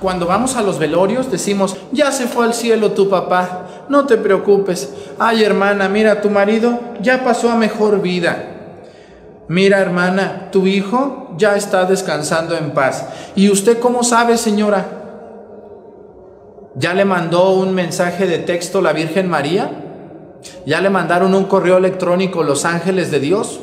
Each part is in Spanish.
cuando vamos a los velorios decimos, ya se fue al cielo tu papá, no te preocupes. Ay, hermana, mira, tu marido ya pasó a mejor vida. Mira, hermana, tu hijo ya está descansando en paz. ¿Y usted cómo sabe, señora? ¿Ya le mandó un mensaje de texto la Virgen María? ¿Ya le mandaron un correo electrónico los ángeles de Dios?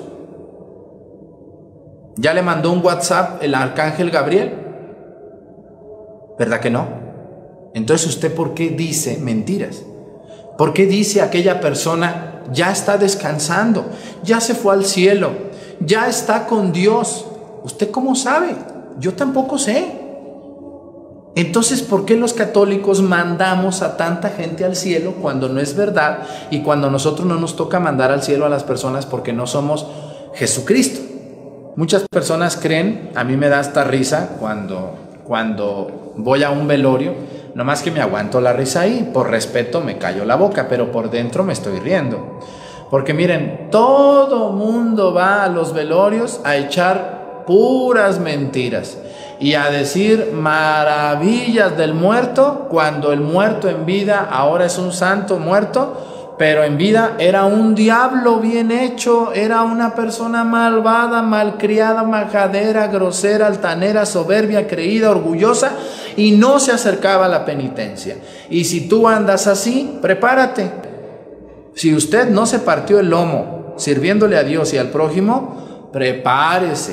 ¿Ya le mandó un WhatsApp el arcángel Gabriel? ¿Verdad que no? Entonces, ¿usted por qué dice mentiras? ¿Por qué dice aquella persona ya está descansando, ya se fue al cielo, ya está con Dios? ¿Usted cómo sabe? Yo tampoco sé. Entonces, ¿por qué los católicos mandamos a tanta gente al cielo cuando no es verdad y cuando nosotros no nos toca mandar al cielo a las personas porque no somos Jesucristo? Muchas personas creen, a mí me da hasta risa cuando voy a un velorio, nomás que me aguanto la risa ahí, por respeto me callo la boca, pero por dentro me estoy riendo. Porque miren, todo mundo va a los velorios a echar puras mentiras y a decir maravillas del muerto, cuando el muerto en vida ahora es un santo muerto, pero en vida era un diablo bien hecho, era una persona malvada, malcriada, majadera, grosera, altanera, soberbia, creída, orgullosa, y no se acercaba a la penitencia. Y si tú andas así, prepárate. Si usted no se partió el lomo sirviéndole a Dios y al prójimo, prepárese,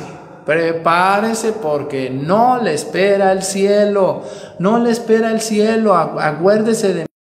porque no le espera el cielo, no le espera el cielo. Acuérdese de